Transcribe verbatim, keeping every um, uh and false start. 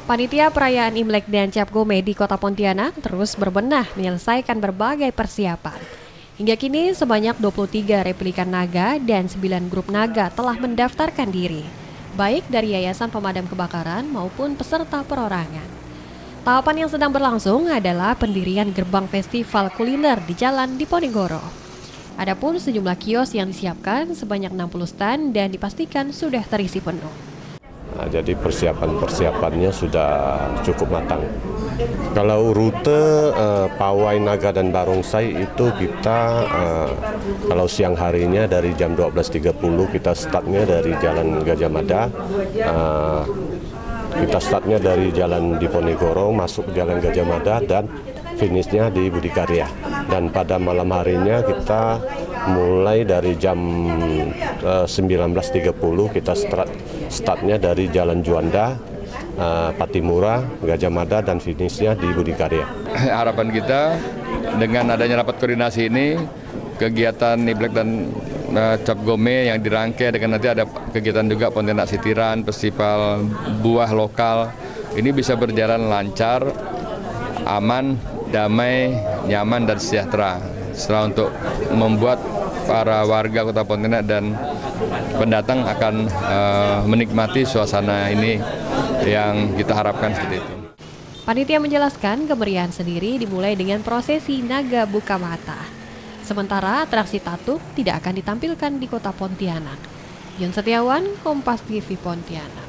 Panitia perayaan Imlek dan Cap Gome di Kota Pontianak terus berbenah menyelesaikan berbagai persiapan. Hingga kini sebanyak dua puluh tiga replika naga dan sembilan grup naga telah mendaftarkan diri, baik dari Yayasan Pemadam Kebakaran maupun peserta perorangan. Tahapan yang sedang berlangsung adalah pendirian gerbang festival kuliner di Jalan Diponegoro. Adapun sejumlah kios yang disiapkan sebanyak enam puluh stand dan dipastikan sudah terisi penuh. Nah, jadi persiapan-persiapannya sudah cukup matang. Kalau rute uh, Pawai Naga dan Barongsai itu kita uh, kalau siang harinya dari jam dua belas tiga puluh kita startnya dari Jalan Gajah Mada. Uh, kita startnya dari Jalan Diponegoro masuk Jalan Gajah Mada dan finishnya di Budi Karya. Dan pada malam harinya kita mulai dari jam uh, sembilan belas tiga puluh kita start, startnya dari Jalan Juanda, uh, Patimura, Gajah Mada dan finishnya di Budi Karya. Harapan kita dengan adanya rapat koordinasi ini, kegiatan Imlek dan uh, Cap Gome yang dirangkai dengan nanti ada kegiatan juga Pontianak Sitiran, festival buah lokal, ini bisa berjalan lancar, aman, damai, nyaman dan sejahtera. Setelah untuk membuat para warga Kota Pontianak dan pendatang akan uh, menikmati suasana ini yang kita harapkan seperti itu. Panitia menjelaskan kemeriahan sendiri dimulai dengan prosesi naga buka mata. Sementara atraksi tatuk tidak akan ditampilkan di Kota Pontianak. Yon Setiawan, Kompas T V Pontianak.